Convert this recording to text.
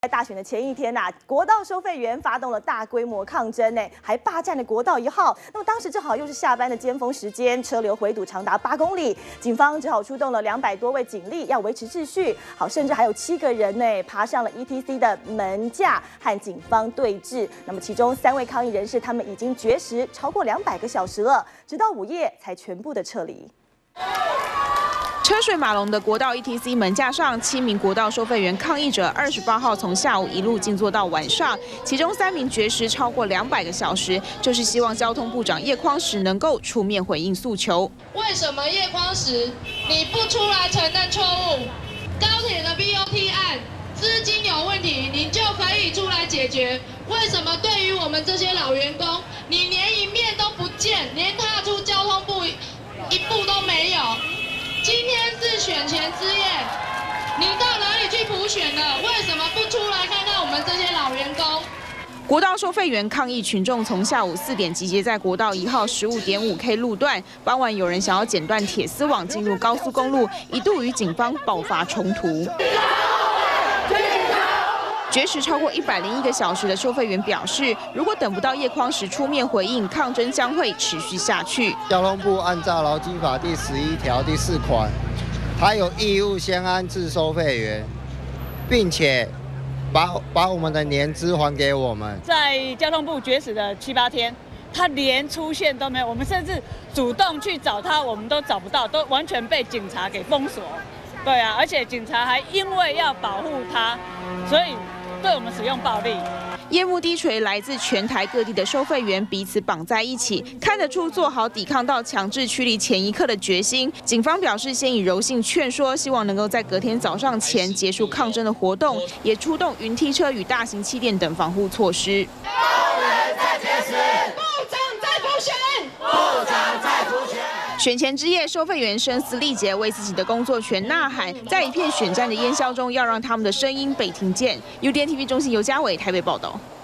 在大选的前一天国道收费员发动了大规模抗争还霸占了国道1号。那么当时正好又是下班的尖峰时间，车流回堵长达8公里，警方只好出动了200多位警力，要维持秩序。好，甚至还有7个人爬上了 ETC 的门架和警方对峙。那么其中3位抗议人士，他们已经绝食超过200个小时了，直到午夜才全部的撤离。 车水马龙的国道 ETC 门架上，7名国道收费员抗议者28号从下午一路静坐到晚上，其中3名绝食超过200个小时，就是希望交通部长叶匡时能够出面回应诉求。 为什么叶匡时你不出来承认错误？高铁的 BOT 案资金有问题，你就可以出来解决。为什么对于我们这些老员工，你连一面都不见，连踏出交通部一步都没有？ 今天是选前之夜，你到哪里去补选了？为什么不出来看看我们这些老员工？ 国道收费员抗议群众从下午4点集结在国道1号15.5K 路段，傍晚有人想要剪断铁丝网进入高速公路，一度与警方爆发冲突。 绝食超过101个小时的收费员表示，如果等不到叶匡时出面回应，抗争将会持续下去。 交通部按照劳基法第11条第4款，他有义务先安置收费员，并且把我们的年资还给我们。 在交通部绝食的7、8天，他连出现都没有，我们甚至主动去找他，我们都找不到，都完全被警察给封锁。对啊，而且警察还因为要保护他，所以 对我们使用暴力， 夜幕低垂，来自全台各地的收费员彼此绑在一起，看得出做好抵抗到强制驱离前一刻的决心。警方表示，先以柔性劝说，希望能够在隔天早上前结束抗争的活动，也出动云梯车与大型气垫等防护措施。 工人在绝食，部长在补选，部长在补选。 选前之夜，收费员声嘶力竭，为自己的工作权呐喊，在一片选战的烟硝中，要让他们的声音被听见。UDN TV 中心尤家伟台北报道。